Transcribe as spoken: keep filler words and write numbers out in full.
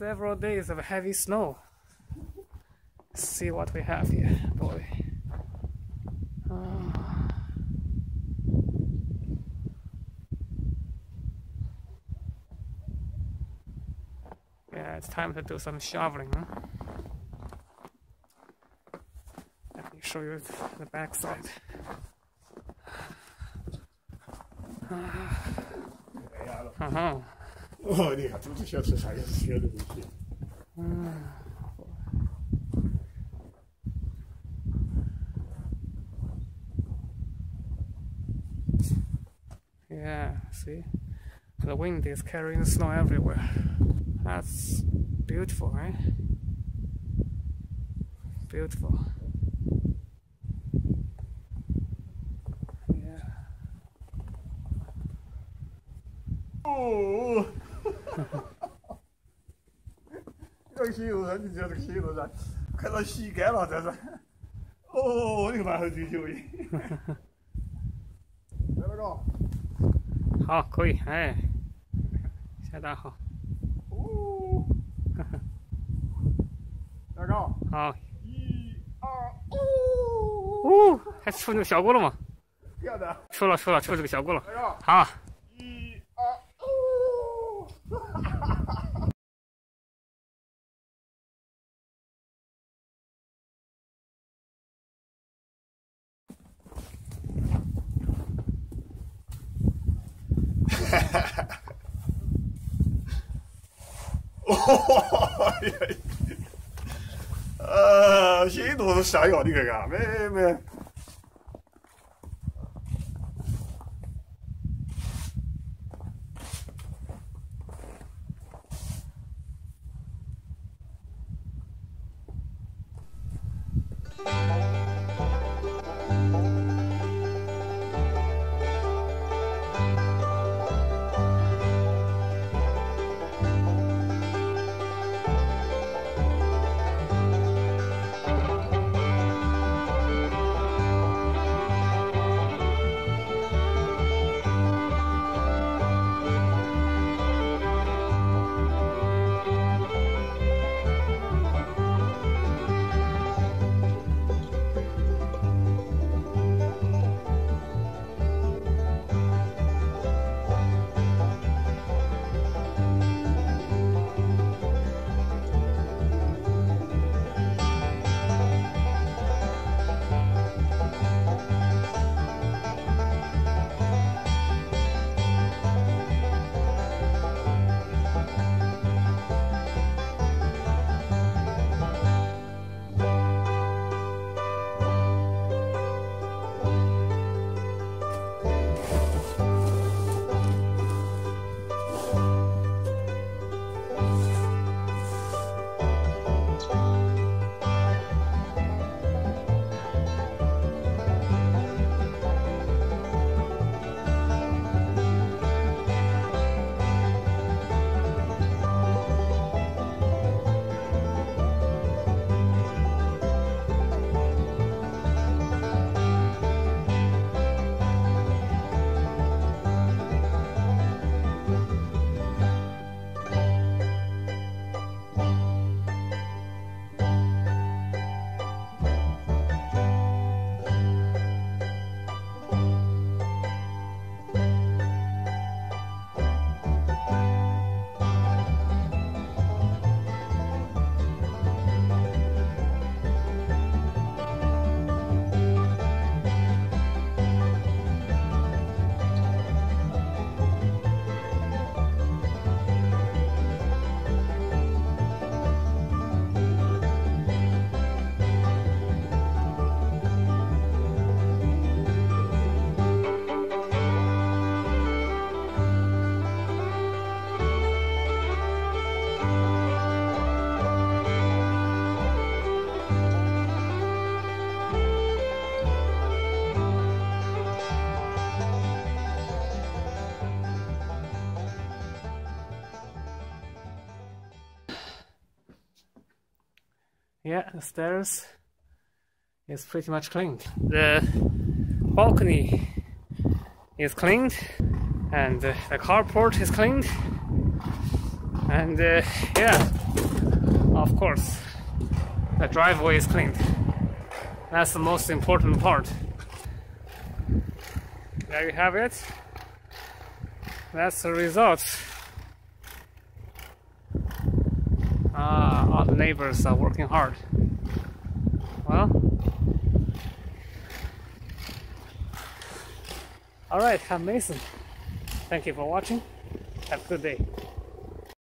several days of heavy snow. Let's see what we have here, boy. Oh. Yeah, it's time to do some shoveling, huh? Let me show you the back side. Uh-huh. 哦，你看，都是小吃菜，也是小的东西。嗯。 Yeah, see? The wind is carrying snow everywhere. That's beautiful, right? Beautiful. Yeah. Oh! 这个洗油上，你知道这个洗油上，看到洗干了，这是。哦，你看蛮好追求的。来了个。 好，可以，哎，下单好。 哦。来个。 好。 一二哦。 哦，还出那个效果了吗？ 要的。 出了，出了，出这个效果了。 来个。 好。 一二哦。哈哈哈！哦，呃，许多都下药，你看看，没没。 Yeah, the stairs is pretty much cleaned. The balcony is cleaned, and the carport is cleaned, And uh, yeah, of course, the driveway is cleaned. That's the most important part. There you have it. That's the result. Ah, all the neighbors are working hard. Well, all right, amazing. Thank you for watching. Have a good day.